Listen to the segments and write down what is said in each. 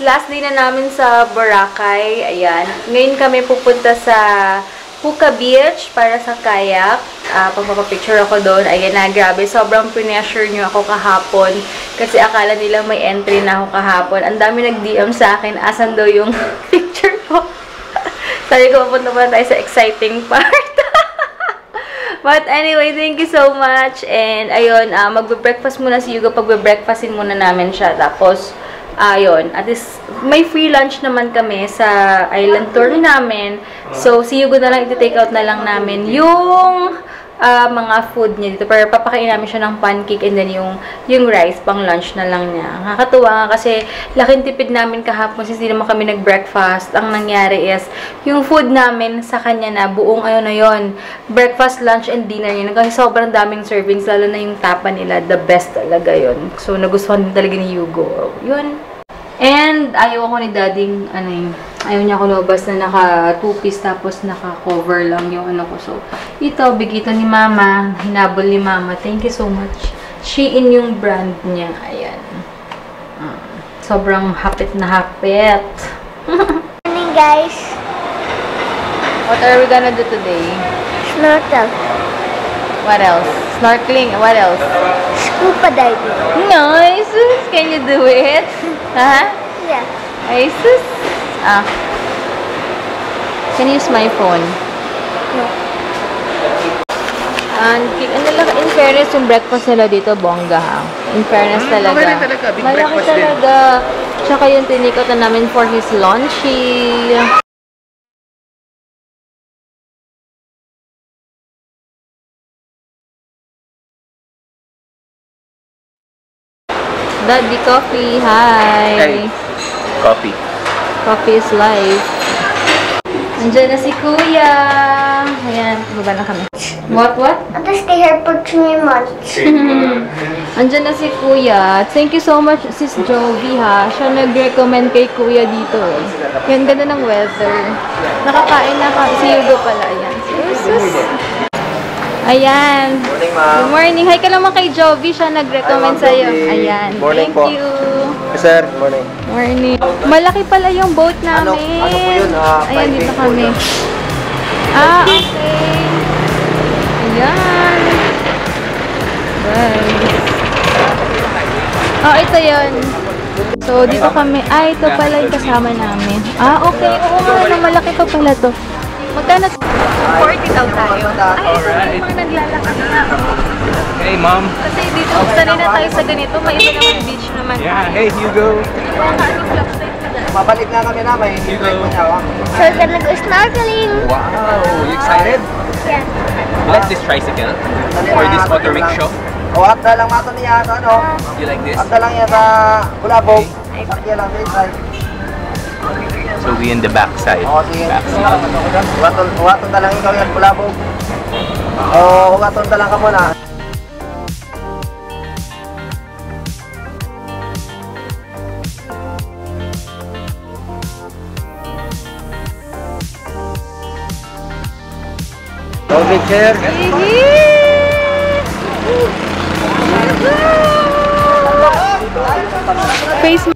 last day na namin sa Boracay. Ayan. Ngayon kami pupunta sa Puka Beach para sa kayak. Pagpapapicture ako doon. Ayan na, grabe. Sobrang pressure nyo ako kahapon. Kasi akala nila may entry na ako kahapon. Ang dami nag-DM sa akin. Asan daw yung picture ko? Sabi ko, pupunta pa tayo sa exciting part. But anyway, thank you so much. And ayun, magbe-breakfast muna si Hugo. Pagbe-breakfastin muna namin siya. Tapos, ayun, at least may free lunch naman kami sa island tour namin. So, si Hugo na lang, iti-take out na lang namin yung mga food niya dito. Pero papakain namin siya ng pancake and then yung rice, pang lunch na lang niya. Nakakatuwa nga kasi laking tipid namin kahapon since hindi naman kami nag-breakfast. Ang nangyari is, yung food namin sa kanya na buong ayun na yun, breakfast, lunch, and dinner niya. Kasi sobrang daming servings, lalo na yung tapa nila, the best talaga yun. So, nagustuhan din talaga ni Hugo. Yun. And, ayaw ako ni Daddy, ayaw niya ako lumabas na naka two-piece tapos naka-cover lang yung ko. So, ito, bigito ni Mama. Hinabol ni Mama. Thank you so much. Shein yung brand niya. Ayan. Sobrang hapit na hapit. Morning, guys. What are we gonna do today? Snorkel. What else? Snorkeling. What else? Scuba diving. Nice! Can you do it? Huh? Yeah. Isis? Can you use my phone? No. And in fairness, yung breakfast nila dito, bongga ha. In fairness talaga. Malaki talaga. Tsaka yung tinikot na namin for his lunchy. Daddy Coffee, hi! Hey. Coffee. Coffee is life. Andiyan na si Kuya! Ayan, baba na kami. What? I'll just stay here for 3 months. Andiyan na si Kuya. Thank you so much, Sis Jovi ha. Siya nag-recommend kay Kuya dito. Yan, ganda ng weather. Nakakain na kami. Si Hugo pala. Ayan. Sus. Ayan. Morning, ma'am. Good morning. Hi ka naman kay Jovi. Siya nag-recommend sa'yo. Ayan. Morning Thank po. you. Yes, sir. Morning. Morning. Malaki pala yung boat namin. Ano po yun? Ayan, dito kami. Okay. Ayan. Guys. Ito yun. So, dito kami. Ito pala yung kasama namin. Okay. Oo nga, malaki pa pala to. Magkano? 40 daw tayo. Ay, mga naglalakad na. Hey, Mom. Kasi dito, sanay na tayo sa ganito. May iba naman beach naman. Yeah, hey, Hugo. Mabalik na kami na. May Hugo. So we're gonna go snorkeling. Wow, you excited? Yeah. You like this tricycle? Or this auto rickshaw? At na lang mato niya sa You like this? At na lang niya sa Bulabog. Sakya lang sa So we in the back side. Sige. Back side. Uwaton na lang ikaw yan, Bulabog. Uwaton na lang ka muna. Picture. Face.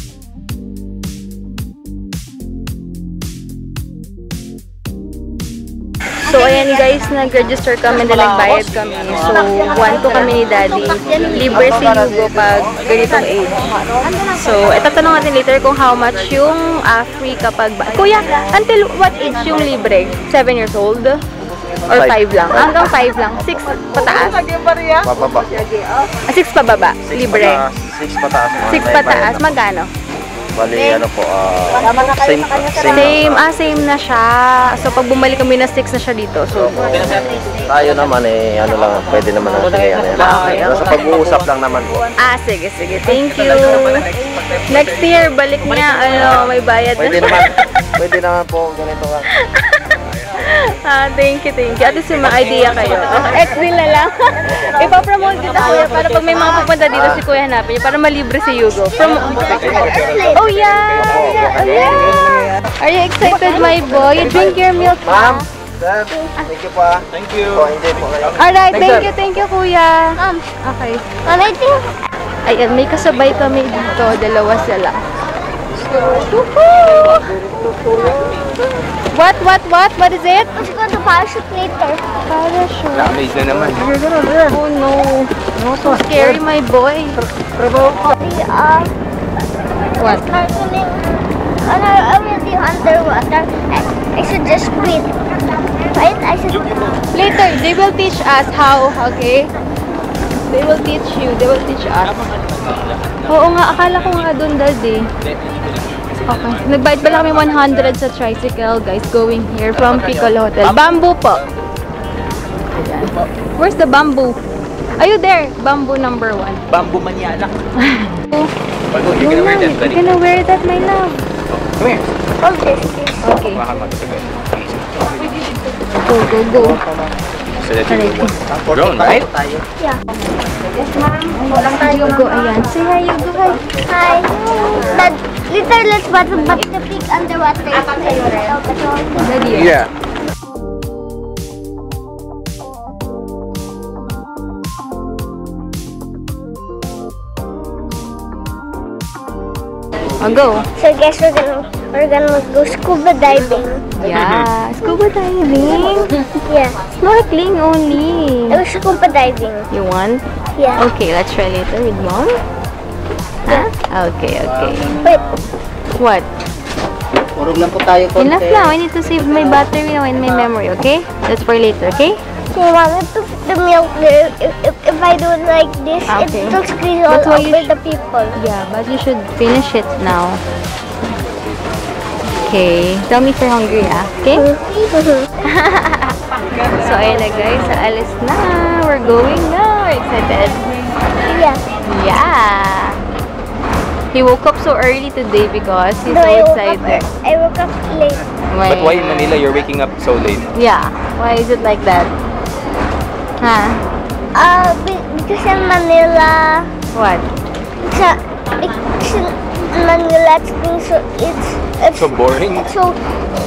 So, ayan guys, nag-register kami na nagbayad kami. So, 1-2 kami ni Daddy. Libre si Hugo pag ganitong age. So, itatanong natin later kung how much yung free kapag... Kuya, until what age yung libre? 7 years old? Or 5 lang? Hanggang 5 lang. 6 pataas? Pababa. 6 pababa? Libre? 6 pataas. 6 pataas? Magkano? Bali, ano po, Same na siya. So, pag bumalik kami na 6 na siya dito. So, tayo naman ano lang, pwede naman ang sige, Nasa pag-uusap lang naman po. sige. Thank you. Next year, balik niya, may bayad na siya. Pwede naman po, ganito ka. Thank you. At least may mga idea kayo. XD na lang. Ipapromote kita, Kuya, para pag may mga pupunta dito si Kuya hanapin niya, para malibre si Hugo. Oh, yeah! Are you excited, my boy? You drink your milk, Ma'am, sir, thank you po. Thank you. Enjoy po kayo. Alright, thank you, Kuya. Okay. I think Ayan, may kasabay kami dito. Dalawa sila. What is it? Let's go to parachute later. Parachute. Na-amaze na naman. Oh no. No, so scary, my boy. What? Snorkeling. Already underwater. I should just breathe. Right? I should. Later, they will teach us how, okay? They will teach you. They will teach us. Oo nga, akala ko nga doon, Dad eh. Okay. Nagbayad pala kami 100 sa tricycle, guys, going here from Piccolo Hotel. Bamboo po. Ayan. Where's the bamboo? Are you there? Bamboo number 1. Bamboo Maniala. You're gonna wear that, my love. Come here. Oh, this. Okay. Go. So that you will drone, right? Yeah. Go, ayan. Say hi, you go, hi. Hi. Dad, later let's but the pig underwater. Daddy. Yeah. Oh, go. So guys, we're gonna go scuba diving. Yeah. Scuba diving. Yeah. Snorkeling only. I was scuba diving. You want? Yeah. Okay, let's try later with mom. Huh? Okay. Wait. What? Purog lang po tayo konti. Enough now. I need to save my battery now and my memory, okay? That's for later, okay? So you wanted to put the milk there. If I do it like this, Okay. it will squeeze all That's why you over the people. Yeah, but you should finish it now. Okay. Tell me if you're hungry, ah. Okay? So, ayun na guys. Alis na. We're going now. We're excited. Yeah. Yeah. He woke up so early today because he's No, so excited. I woke up late. But why in Manila you're waking up so late? Yeah. Why is it like that? Huh? Because in Manila, What? because in Manila it's So boring. it's so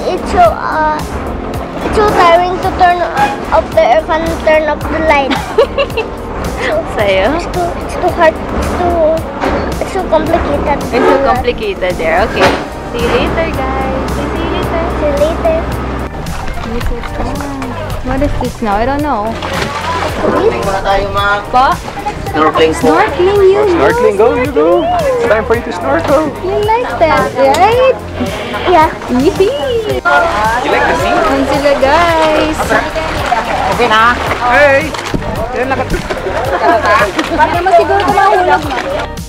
tiring to turn off the aircon and turn off the light. Sa'yo? It's too hard. It's so complicated. It's so complicated there. Okay. See you later, guys. See you later. See you later. What is this now? I don't know. Snorkeling muna tayo, ma'am. Pa? Snorkeling po. Snorkeling, you Snorkeling, go, you go. It's time for you to snorkel. You like that, right? Yeah. Yee! You like the sea? Yan sila, guys. Okay na. Hey! Bakit mo siguro kumahulog na?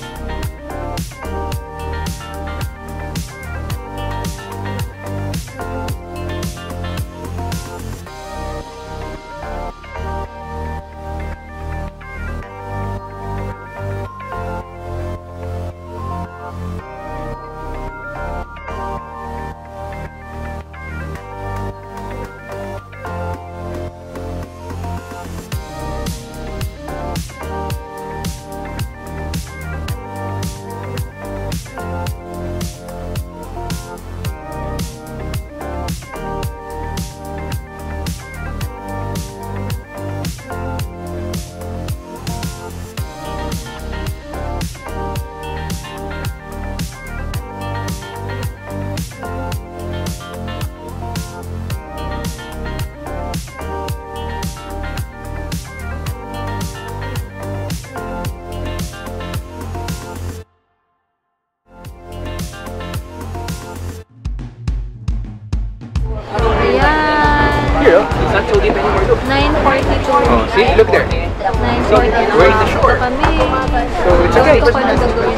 Here, it's not so deep anymore. Look. 9:42. Oh, see? Look there. 9:42. We're in the shore. Kami. So it's okay. Ito pa na gagawin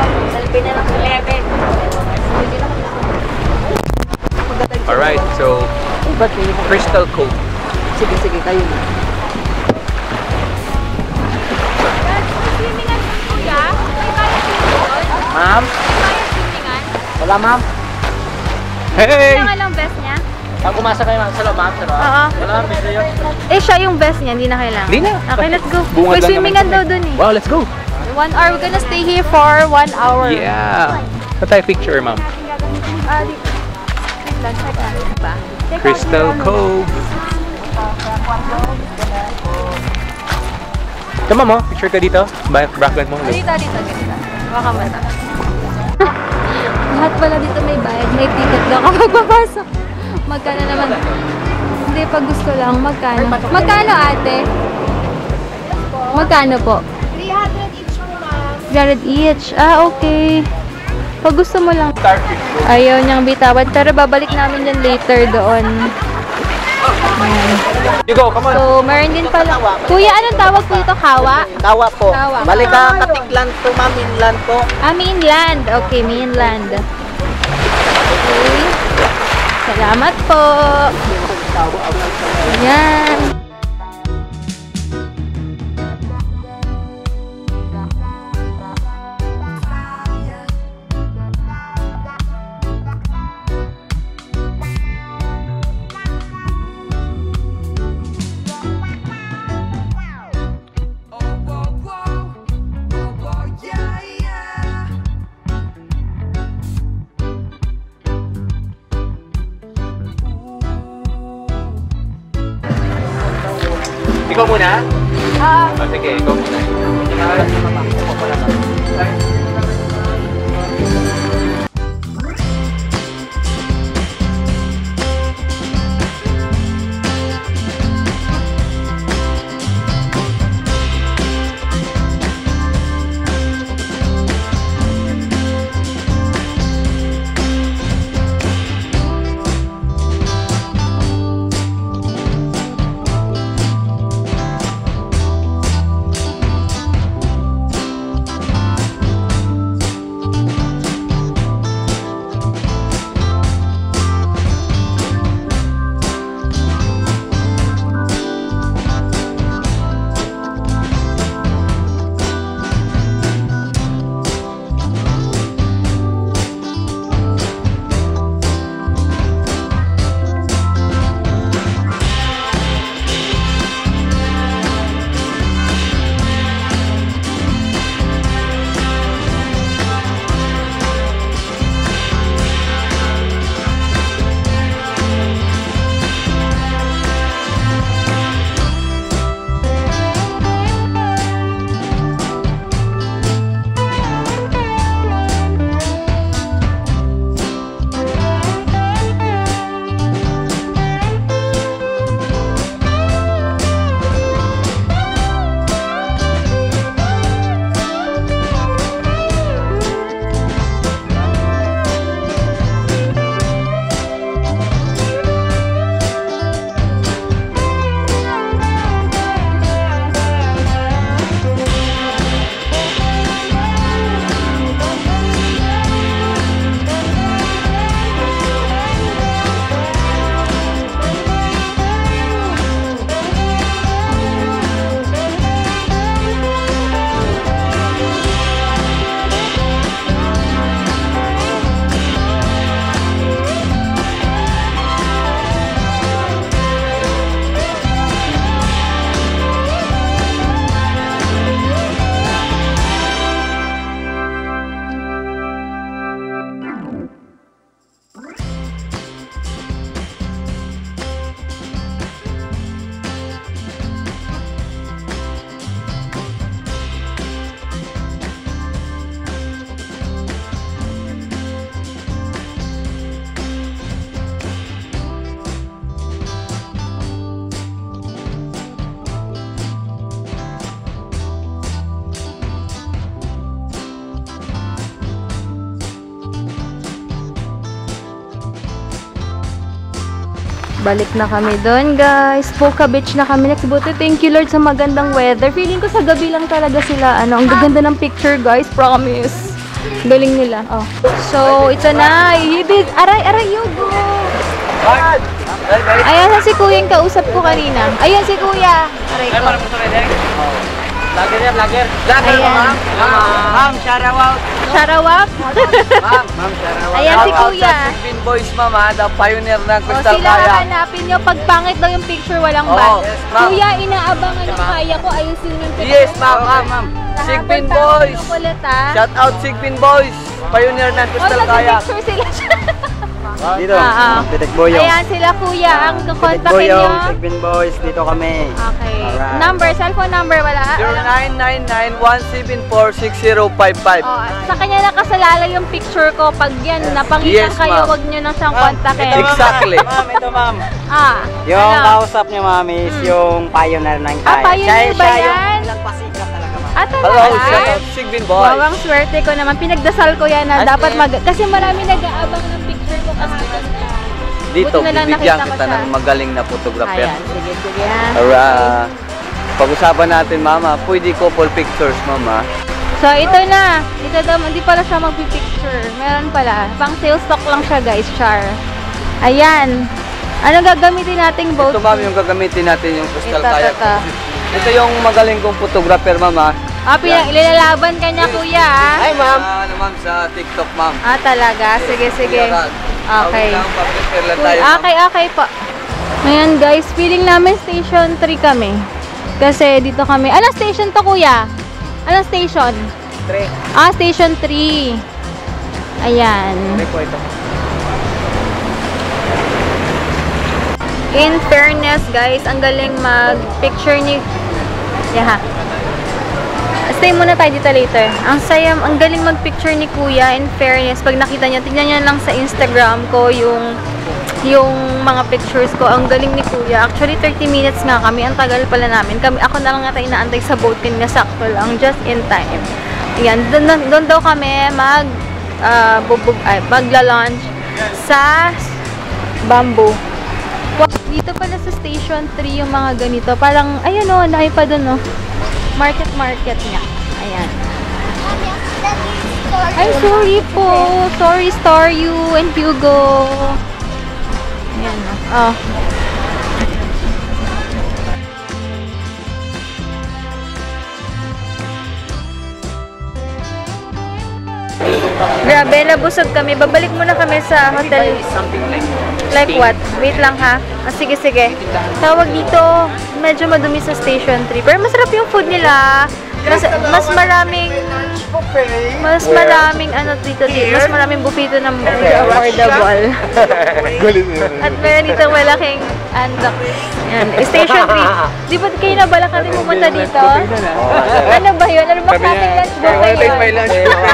dito. Alright, so Crystal Cove. Sige, kayo na. Ma'am? Wala, ma'am. Hey! Ano lang best niya? Pag umasa kayo, ma'am, sa loob, ma'am. Oo. Wala, ma'am. Medyo yun. Eh, siya yung best niya. Hindi na kailangan. Hindi na. Okay, let's go. Bungad May lang swimmingan naman daw kami. dun eh. Wow, let's go. 1 hour. We're gonna stay here for 1 hour. Yeah. Sa tayo picture, ma'am. Crystal Cove. Ito, ma'am, oh. Picture ka dito. Background mo. Dito. Baka mata. Lahat pala dito may bayad. May ticket daw kapag papasok. Magkano naman? Hindi, pag gusto lang. Magkano? Magkano, ate? Magkano po? 300 each po, ma'am. 300 each. Ah, okay. Pag gusto mo lang. Ayaw niyang bitawan. Pero babalik namin yan later doon. Ayan. You go, come on. So, meron din pala. Kuya, anong tawag po ito? Kawa? Tawa po. Tawa. Balik ka Katiklan to, ma'am. Inland po. Ah, mainland. Okay, mainland. Okay. Salamat po. Ayan. Ikaw muna? Oh, sige, ikaw muna. Balik na kami doon, guys. Puka Beach na kami next. Buti, thank you Lord sa magandang weather. Feeling ko sa gabi lang talaga sila. Ang gaganda ng picture, guys. Promise. Galing nila. Oh. So, ito na. Aray, Yugo. Ayan si Kuya yung kausap ko kanina. Ayan si Kuya. Aray ko. Vlogger yan, vlogger. Vlogger Ayan. ma'am. Ma'am, Sharawat. Sharawap. Ma'am, Sharawat. Ayan si Kuya. Philippine Boys, ma'am, the pioneer ng O, Crystal sila Kayak. hanapin nyo. Pag pangit daw yung picture, walang Oo, ban. yes, ma'am. Kuya, inaabangan yung kaya ko. Ayusin yung picture. Yes, ma'am. Sigbin Boys. Kulit, ha? Shout out Sigbin Boys. Pioneer ng O, Crystal Kayak. nag-picture sila. Dito, Pitik Boyong. Ayan sila kuya, ang Pitik kukontakin Boyong, nyo. Sigvin Boys, dito kami. Okay. Alright. Number, cellphone number, wala? 0999-174-6055. Oh, sa kanya nakasalala yung picture ko. Pag yan, napangitan Yes, kayo, ma'am. wag nyo na siyang kontakin. Exactly. Ma'am, ito ma'am. Yung ano? kausap niya ma'am is yung pioneer ng kaya. Pioneer ba yan? Yung nagpasikat talaga ma'am. Talaga? Sigvin Wawang swerte ko naman. Pinagdasal ko yan na dapat kasi marami nag-aabang ng picture ko kasi Dito, buti na lang bibigyan nakita ko kita siya. ng magaling na photographer. Ayan, sige, sige ha. Pag-usapan natin mama, pwede couple pictures mama. So, ito na. Ito daw, hindi pala siya magpipicture. Meron pala. Pang sales stock lang siya, guys. Char. Ayan. Ano gagamitin nating boat? Ito ma'am, yung gagamitin natin yung crystal Ito, kayak. ito. Ito yung magaling kong photographer mama. Ilalalaban ka niya, kuya, ah. Ay ma'am. Ano ma'am, sa TikTok ma'am. Talaga. Sige, sige. Okay. Okay. Okay po. Ngayon, guys, feeling namin station 3 kami. Kasi dito kami. Anong station to, kuya? Anong station? 3. Station 3. Ayan. po ito. In fairness, guys, ang galing mag-picture ni... Yeah. Stay muna tayo dito later. Ang galing mag-picture ni Kuya. In fairness, pag nakita niyo, tignan niyo lang sa Instagram ko yung mga pictures ko. Ang galing ni Kuya. Actually, 30 minutes nga kami. Ang tagal pala namin. Ako na lang natin inaantay sa boat na sakto lang. Just in time. Ayan. Doon daw kami magla-launch sa Bamboo. Dito pala sa Station 3 yung mga ganito. Parang, ayun o, laki pa dun o. Market niya. Ayan. Ay, sorry po. Sorry, Star You and Hugo. Ayan o. Oh. Grabe, nabusog kami. Babalik muna kami sa hotel. Like what? Wait lang ha. Sige, sige. Tawag dito, medyo madumi sa Station 3. Pero masarap yung food nila. Mas maraming ano dito. Mas maraming buffet dito na affordable. At meron dito malaking andok. Yan. Station 3. Di ba kayo nabalak natin pumunta dito? Ano ba yun? Ano ba klaseng lunch buffet yun?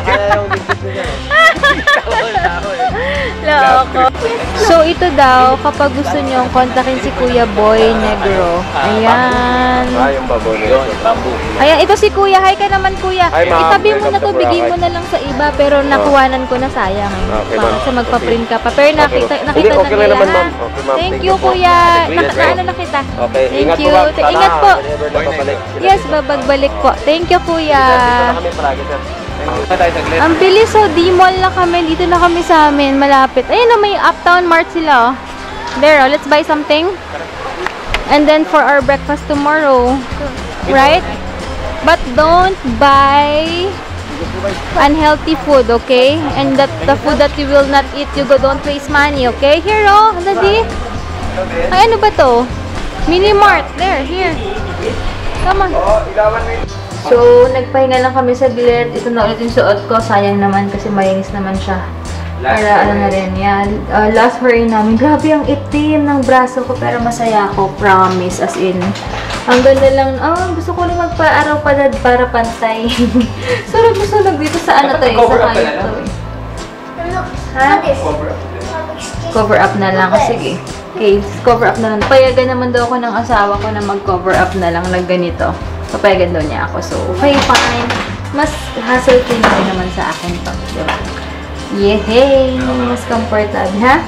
Loko. So, ito daw, kapag gusto nyong kontakin si Kuya Boy Negro. Ayan. Yung baboy nila. Bamboo. Ayan, ito si Kuya. Hi ka naman, Kuya. Hi, ma'am. Itabi mo na to, Welcome to bigay mo Boracay. na lang sa iba, pero nakuhanan ko na sayang. Okay, ma'am. Kasi magpa-print ka pa. Pero nakita Okay, na okay lang nila, naman, ha? ma'am. Okay, ma'am. Thank Thank you, you po. Kuya. Yes, Naano na kita. Okay, Thank ingat you. po ma'am. Sana Ingat po. whenever nakabalik sila Yes, dito. babagbalik po. Thank you, Kuya. Dito na kami palagi, sir. Thank you. Ang bilis, oh. D-Mall na kami. Dito na kami sa amin. Malapit. Ayun, oh, may Uptown Mart sila, oh. There, oh. Let's buy something. And then for our breakfast tomorrow. Right? But don't buy unhealthy food, okay? And the food that you will not eat, you don't waste money, okay? Here, oh. Daddy. Ay, ano ba to? Mini Mart. There, here. Come on. So, nagpahinga lang kami sa bilet. Ito na ulit yung suot ko. Sayang naman kasi mayinis naman siya. Para ano na rin, yan. Last hurry namin. Grabe ang itim ng braso ko pero masaya ako. Promise. As in. Ang ganda lang. Gusto ko lang magpa-araw palad para pantay. Sunog dito sa ano to eh. Sa kaya to eh. Ha? Cover up na lang. Sige. Okay, cover up na lang. Payagan naman daw ako ng asawa ko na mag-cover up na lang na ganito. Papayagan daw niya ako. So, okay, fine. Mas hassle-free na rin naman sa akin to. Diba? Yehey! Mas comfortable, ha?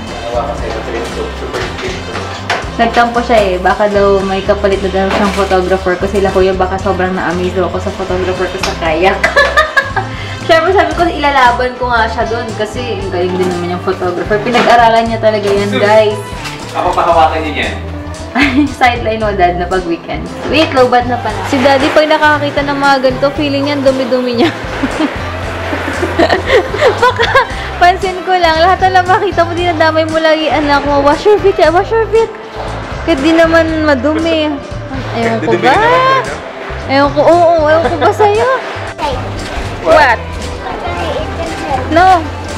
Nagtampo siya eh. Baka daw may kapalit na daw siyang photographer ko. Sila kuya, baka sobrang na-amaze daw ako sa photographer ko sa kayak. Siyempre sabi ko, ilalaban ko nga siya doon. Kasi galing din naman yung photographer. Pinag-aralan niya talaga yan, guys. Ako pahawakan niyo yan. Sideline mo, Dad, na pag weekend. Wait, lowbat na pala. Si Daddy, pag nakakita ng mga ganito, feeling niya, dumi-dumi niya. Baka, pansin ko lang, lahat na lang makita mo, dinadamay mo lagi, anak mo, wash your feet, ya, wash your feet. Kahit di naman madumi. Ewan ko ba? Ewan ko, oo, ewan ko ba sa'yo? What? No.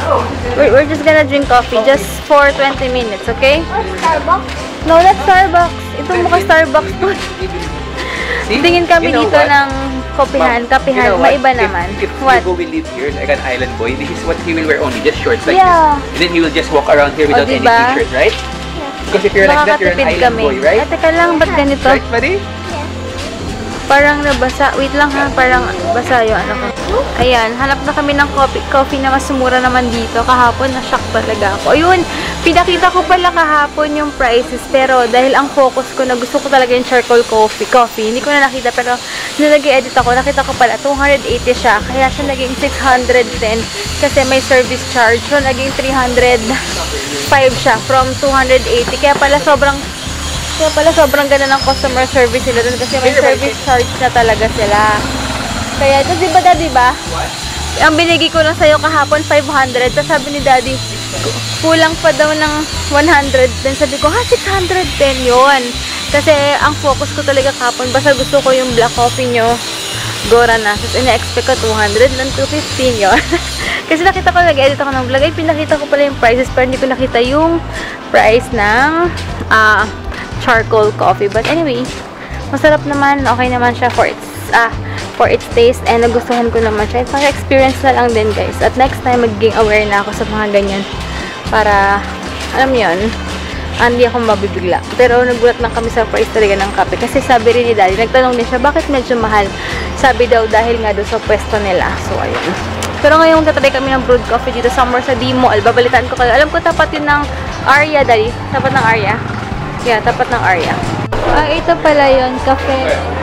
We're just gonna drink coffee just for 20 minutes, okay? Starbucks? No, not Starbucks. Ito mukha Starbucks to. Tingin kami dito ng kapihan. Maiba naman. If What? Hugo will live here like an island boy, this is what he will wear only, just shorts like Yeah. this. And then he will just walk around here without any diba? t-shirt, right? Because if you're like that, you're an Makakatipid island kami. boy, right? Teka lang, ba't ganito? Right, buddy? Parang nabasa. Wait lang ha, parang basa yung ano ko. Ayan, hanap na kami ng coffee na mas mura naman dito. Kahapon, na-shock talaga ako. Ayun, pinakita ko pala kahapon yung prices. Pero dahil ang focus ko na gusto ko talaga yung charcoal coffee. Hindi ko na nakita, pero nung nag-edit ako, nakita ko pala 280 siya. Kaya siya naging 610 kasi may service charge. So, naging 305 siya from 280. Kaya pala sobrang ganda ng customer service nila doon kasi may service charge na talaga sila. Kaya, tapos diba daddy ba? Ang binigay ko lang sa'yo kahapon, 500. Tapos sabi ni daddy, kulang pa daw ng 100. Then sabi ko, 610 yun. Kasi ang focus ko talaga kahapon, basta gusto ko yung black coffee nyo. Gora na. Tapos ina-expect ko 200 lang, 215 yun. Kasi nakita ko, nag-edit ako ng vlog. Ay, pinakita ko pala yung prices, pero hindi ko nakita yung price ng charcoal coffee. But anyway, masarap naman. Okay naman siya for its taste. And nagustuhan ko naman siya. Para experience na lang din, guys. At next time, magiging aware na ako sa mga ganyan. Para, alam yun, hindi ako mabibigla. Pero nagulat lang kami sa price talaga ng kape. Kasi sabi rin ni daddy, nagtanong din siya, bakit medyo mahal? Sabi daw, dahil nga doon sa pwesto nila. So, ayun. Pero ngayon, tatry kami ng brewed coffee dito somewhere sa D-Mall. Babalitaan ko kayo. Alam ko, tapat yun ng Arya, daddy. Tapat ng Arya. Yeah, tapat ng Arya. Ito pala yun. Cafe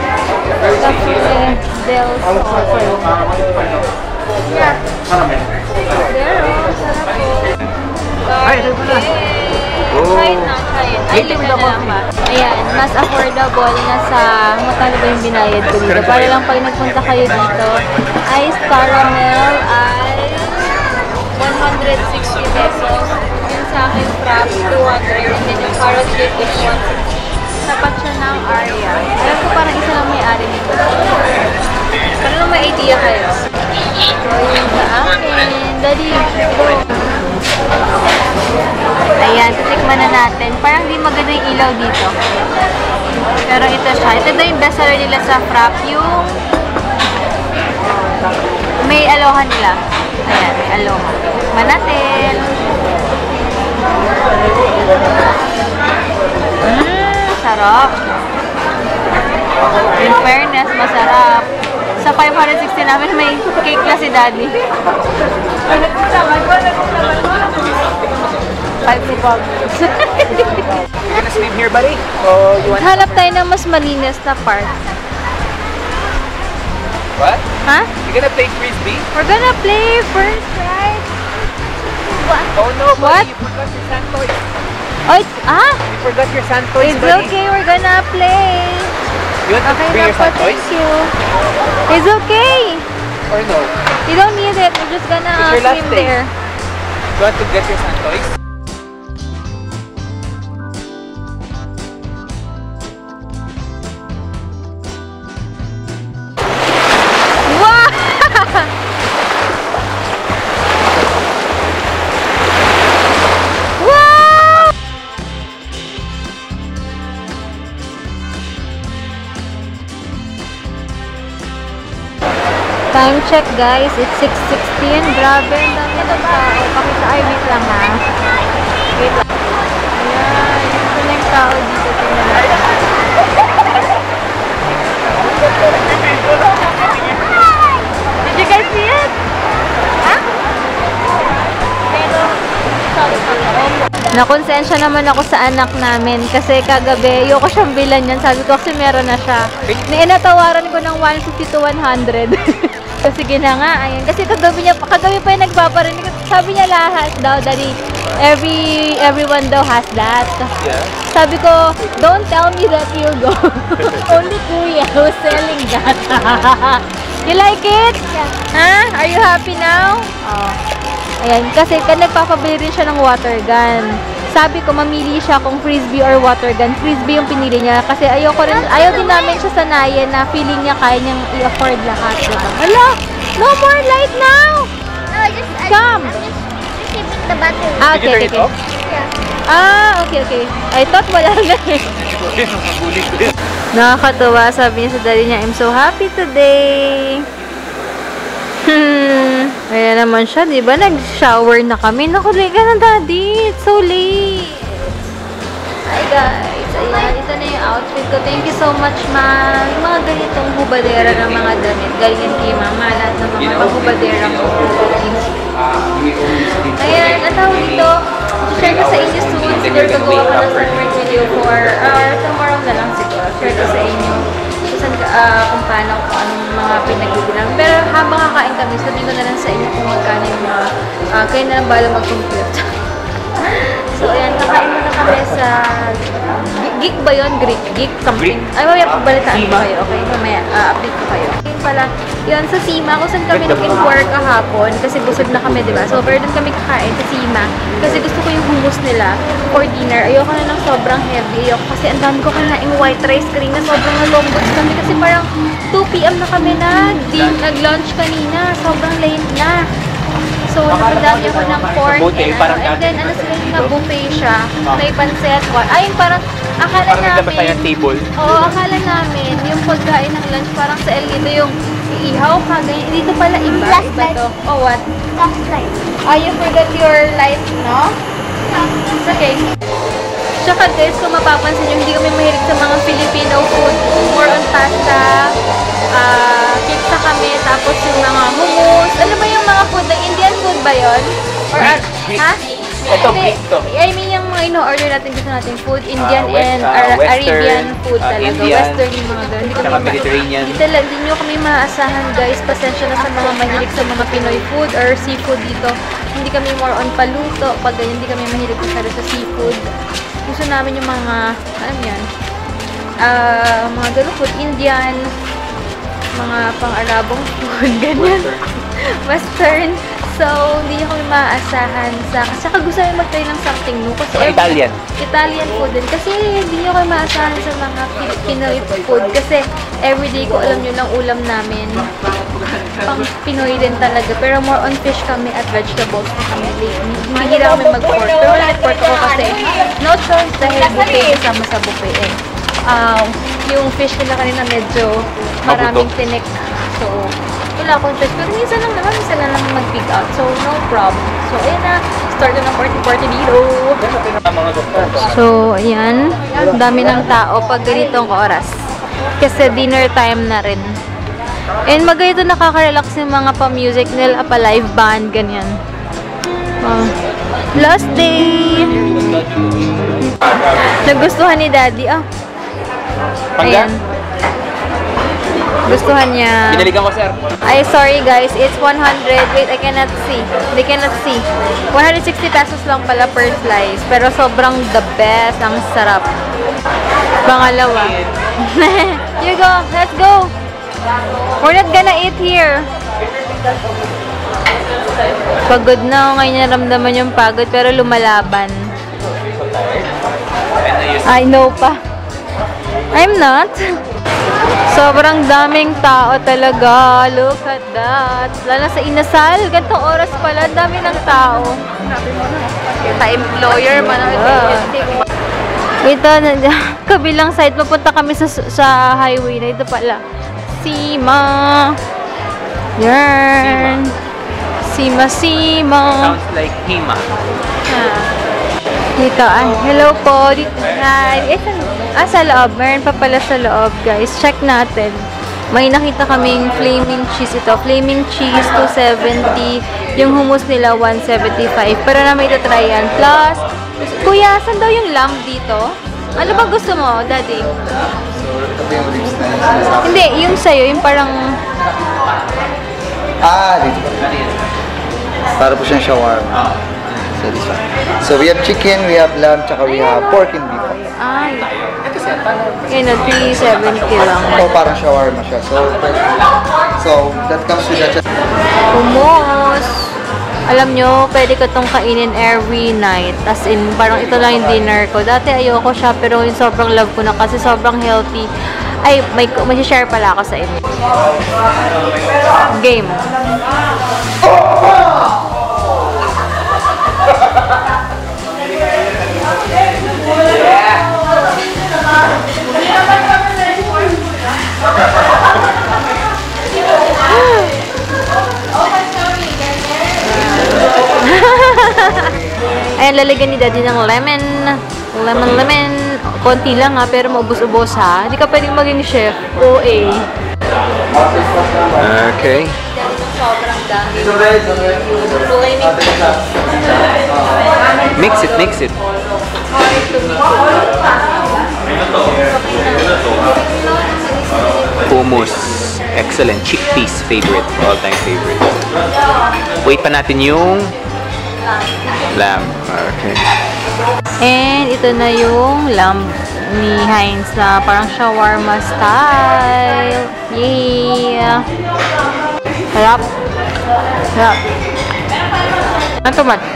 del Sol. Yeah. Pero, sarap po. Ay, ito pala. Try na. Ay, na lang ba? Ayan, mas affordable na sa magkano ba yung binayad ko dito. Para lang pag nagpunta kayo dito, ice caramel ay 160 pesos. Yung sa akin, frappe, 200. And then yung carrot cake is 160. Tapat siya ng Arya. Alam ko parang isa lang may-ari nito. Para lang may idea kayo. So, yun sa akin. Daddy, go! Ayan, titikman na natin. Parang di maganda yung ilaw dito. Pero ito siya. Ito daw yung bestseller nila sa frappe. Yung may aloha nila. Ayan, may aloha. Tikman natin. Sarap. In fairness, masarap. Sa 560 namin, may cake na si daddy. 5 You gonna swim here, buddy? Oh, you want? Hanap tayo ng mas malinis na park. What? Ha? You gonna play frisbee? We're gonna play first, right? Oh no, What? buddy, you forgot your sand toys. Oh, You forgot your sand toys, it's buddy. okay. We're gonna play. You want to Okay bring na your po, sand toys? thank you. It's okay. Or no? You don't need it. We're just gonna It's your last swim day. there. You want to get your sand toys? Wow! Wow! Time check, guys. It's 6:16. Grabe, ang dami ng tao. Pakita, ay, wait lang ha. Wait lang. Ayan, ito na yung tao dito. Tingnan natin. Did you guys see it? Ha? Pero, nakonsensya naman ako sa anak namin kasi kagabi, ayoko siyang bilan yan. Sabi ko kasi meron na siya. Inatawaran ko ng 150 to 100. So, sige na nga, ayan. Kasi kagabi pa yung nagpaparinig. Sabi niya lahat daw, daddy, everyone daw has that. Yeah. Sabi ko, don't tell me that you go. Only Kuya who's selling that. You like it? Yeah. Huh? Are you happy now? Oh. Ayan, kasi nagpapabili rin siya ng water gun. Sabi ko, mamili siya kung frisbee or water gun. Frisbee yung pinili niya. Kasi ayaw din namin siya sanayin na feeling niya kaya niyang i-afford lahat. Diba? Hala! No more light now! No, I Come! keeping the battery. Ah, Did you okay, turn it okay. off? Yeah. Ah, okay, okay. I thought wala na eh. Nakakatuwa, sabi niya sa daddy niya, I'm so happy today. Ayan naman siya, di ba? Nag-shower na kami. Naku, liga na daddy. It's so late. Hi guys. Ayan, ito na yung outfit ko. Thank you so much, ma. Yung mga ganitong hubadera ng mga damit. Galing kay mama. Lahat ng mga paghubadera ko. Ayan, ang tawag dito. Share ko sa inyo soon. Siguro gagawa ko ng separate video for tomorrow na lang siguro. Share ko sa inyo kung paano, kung anong mga pinagbibilang. Pero habang kakain kami, sabihin ko na lang sa inyo kung magkano yung mga kayo na lang bala mag-compute. So, ayan, kakain muna kami sa Geek ba yun? Geek something? Ay, mamaya pagbalitaan ko kayo, okay? Mamaya, update ko kayo. Yun pala, yun, sa Sima, kung saan kami nag-inquire kahapon, kasi busog na kami, diba? So, pero doon kami kakain sa Sima, kasi gusto ko yung hummus nila for dinner. Ayoko na ng sobrang heavy. Ayoko kasi ang dami ko kanaing white rice kanina. Sobrang nalonggots kami kasi parang 2 PM na kami nag-lunch kanina. Sobrang late na. So, nakadami ako ng pork and then, ano sila yung buffet siya. May pancet. Ay, parang, akala namin, akala namin, yung pagkain ng lunch, parang sa El Nido, yung iihaw ka, ganyan. Dito pala iba. Iba to. Oh, what? Last light. Oh, you forgot your light, no? It's okay. Tsaka guys, kung mapapansin nyo, hindi kami mahilig sa mga Filipino food. More on pasta, pizza kami, tapos yung mga hummus. Ano ba yung mga food? Like Indian food ba yun? Or, ha? Ito, Greek to. I mean, yung mga ino-order natin, gusto natin food, Indian and Western, Arabian food talaga. Indian, Western yung mga doon. Saka Mediterranean. Hindi nyo kami maaasahan guys. Pasensya na sa mga mahilig sa mga Pinoy food or seafood dito. Hindi kami more on paluto. Pag hindi kami mahilig masyado sa seafood. Gusto namin yung mga, ano yan, mga ganun food, Indian, mga pang-Arabong food, ganyan. Western. So, hindi nyo kami maaasahan sa... Saka gusto namin mag-try ng something new. Kasi Italian. Italian food din. Kasi hindi nyo kami maaasahan sa mga Pinoy food. Kasi everyday ko, alam nyo lang, ulam namin. Pang Pinoy din talaga. Pero more on fish kami at vegetables na kami lately. Hindi lang kami mag-pork. Pero wala nag-pork ako kasi no choice dahil buffet kasama sa buffet eh. Yung fish nila kanina medyo maraming tinik. So, wala akong choice. Pero minsan lang mag-pick out. So, no problem. So, ayan na. Start na ng party dito. So, ayan. Dami ng tao pag ganitong oras. Kasi dinner time na rin. And magayto nakaka-relax yung mga pa-music nila, pa-live band, ganyan. Last day! Nagustuhan ni Daddy. Ayan. Gustuhan niya. Pinalikan ko, sir. Ay, sorry guys. It's 100. Wait, I cannot see. They cannot see. 160 pesos lang pala per slice. Pero sobrang the best. Ang sarap. Pangalawa. You go. Let's go. We're not gonna eat here. Pagod na. Ngayon naramdaman yung pagod. Pero lumalaban. I know pa. I'm not. Sobrang daming tao talaga. Look at that. Lalo sa Inasal, gantong oras pala, dami ng tao. Pa-employer, ito, kabilang side, mapunta kami sa highway na ito pala. Sima. Yan. Sima. Sounds like Hima. Dito, hello po. Dito, sa loob. Meron pa pala sa loob, guys. Check natin. May nakita kaming flaming cheese ito. Flaming cheese, 270. Yung hummus nila, 175. Pero na may try yan. Plus, kuya, saan daw yung lamb dito? Ano ba gusto mo, daddy? Hindi, yung sa'yo, yung parang... Dito. Para po siyang shawarma. So this one. So we have chicken, we have lamb, tsaka we have pork and beef. Ay. Yan na, 370 lang. So parang shawarma siya. So that comes with that. Hummus. Alam nyo, pwede ko itong kainin every night. As in, parang ito lang yung dinner ko. Dati ayoko siya, pero yung sobrang love ko na kasi sobrang healthy. Ay, may share pala ako sa inyo. Game. Ayan, lalagyan ni Daddy ng lemon. Lemon. Konti lang ha, pero maubos-ubos ha. Hindi ka pwedeng maging chef. OA. Okay. Sobrang dami. Mix it. Hummus. Excellent. Chickpeas favorite. All-time favorite. Wait pa natin yung lamb. Okay. And ito na yung lamb ni Heinz na parang shawarma style. Yeah! Harap. Ano ito, Mat?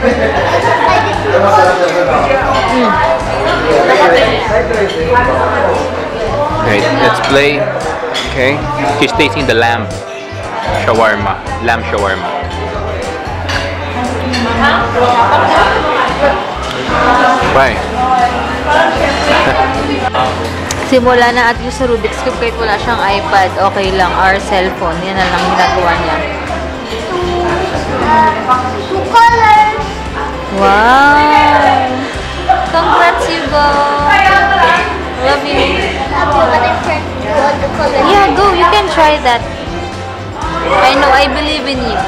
Right, let's play. Okay. She's tasting the lamb shawarma. Lamb shawarma. Bye. Simula na at yung sa Rubik's Cube kahit wala siyang iPad, okay lang. Or cellphone. Yan na lang ginagawa niya. 2 colors. Wow! Congrats, Hugo! Love you. But I can't go the color. Yeah, go. You can try that. I know. I believe in you.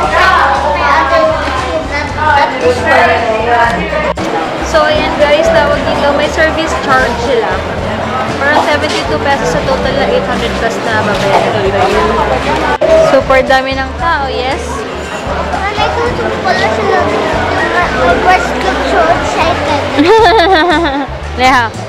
Not this one. So, ayan guys. Tawag dito. May service charge sila. Parang 72 pesos sa total na 800 plus na babayaran kayo. Super dami ng tao. Yes? When I go to colors, my breast looks so excited. Leha.